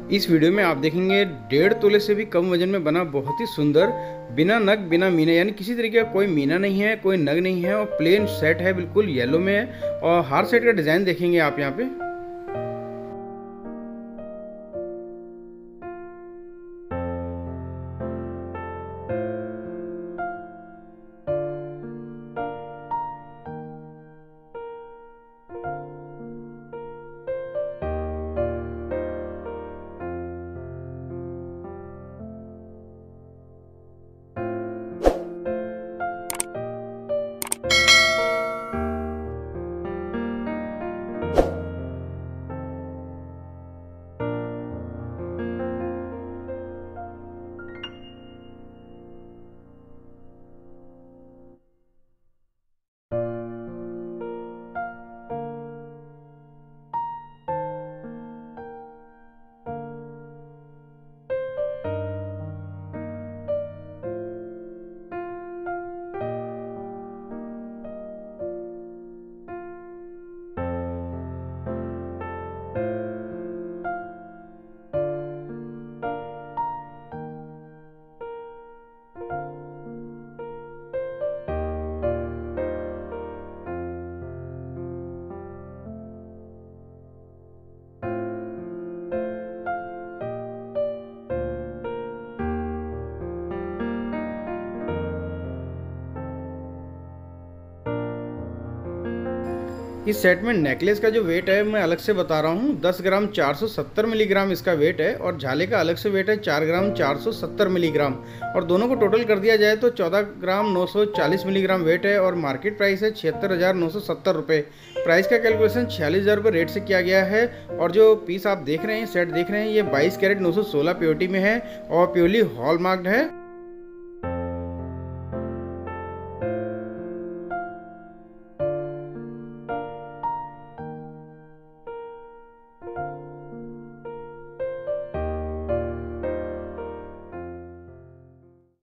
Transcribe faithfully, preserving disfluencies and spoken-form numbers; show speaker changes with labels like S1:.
S1: इस वीडियो में आप देखेंगे डेढ़ तोले से भी कम वजन में बना बहुत ही सुंदर बिना नग बिना मीना, यानी किसी तरीके का कोई मीना नहीं है, कोई नग नहीं है और प्लेन सेट है, बिल्कुल येलो में है। और हर सेट का डिज़ाइन देखेंगे आप यहाँ पे। इस सेट में नेकलेस का जो वेट है मैं अलग से बता रहा हूँ, दस ग्राम चार सौ सत्तर मिलीग्राम इसका वेट है। और झाले का अलग से वेट है चार ग्राम चार सौ सत्तर मिलीग्राम। और दोनों को टोटल कर दिया जाए तो चौदह ग्राम नौ सौ चालीस मिलीग्राम वेट है। और मार्केट प्राइस है छिहत्तर हज़ार नौ सौ सत्तर रुपये। प्राइस का कैलकुलेशन छियालीस हज़ार रुपये रेट से किया गया है। और जो पीस आप देख रहे हैं, सेट देख रहे हैं, ये बाईस कैरेट नौ सौ सोलह प्योरिटी में है और प्योरली हॉलमार्क्ड है।